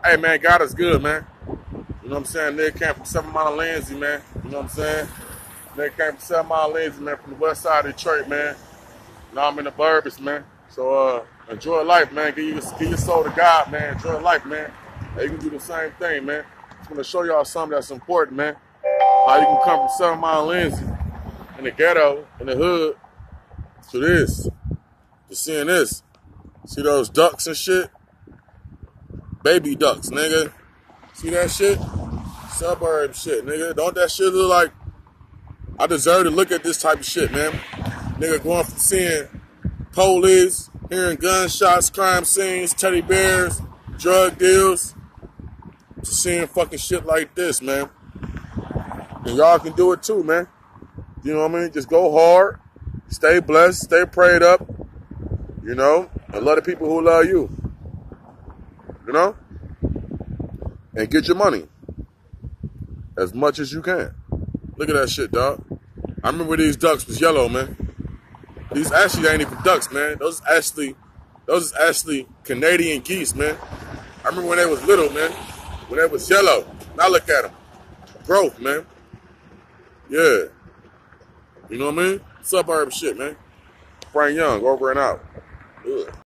Hey, man, God is good, man. You know what I'm saying? Nigga came from 7 Mile Lindsay, man. You know what I'm saying? Nigga came from 7 Mile Lindsay, man, from the west side of Detroit, man. Now I'm in the burbs, man. So, enjoy life, man. Give your soul to God, man. Enjoy life, man. Hey, you can do the same thing, man. Just want to show y'all something that's important, man. How you can come from 7 Mile Lindsay in the ghetto, in the hood, to this. To seeing this. See those ducks and shit? Baby ducks, nigga. See that shit? Suburb shit, nigga. Don't that shit look like I deserve to look at this type of shit, man? Nigga going from seeing police, hearing gunshots, crime scenes, teddy bears, drug deals, to seeing fucking shit like this, man. And y'all can do it too, man. You know what I mean? Just go hard, stay blessed, stay prayed up, you know, and love the people who love you. You know? And get your money as much as you can. Look at that shit, dog. I remember these ducks was yellow, man. These actually ain't even ducks, man. Those is actually Canadian geese, man. I remember when they was little, man. When they was yellow. Now look at them. Growth, man. Yeah. You know what I mean? Suburb shit, man. Brian Young, over and out. Ugh.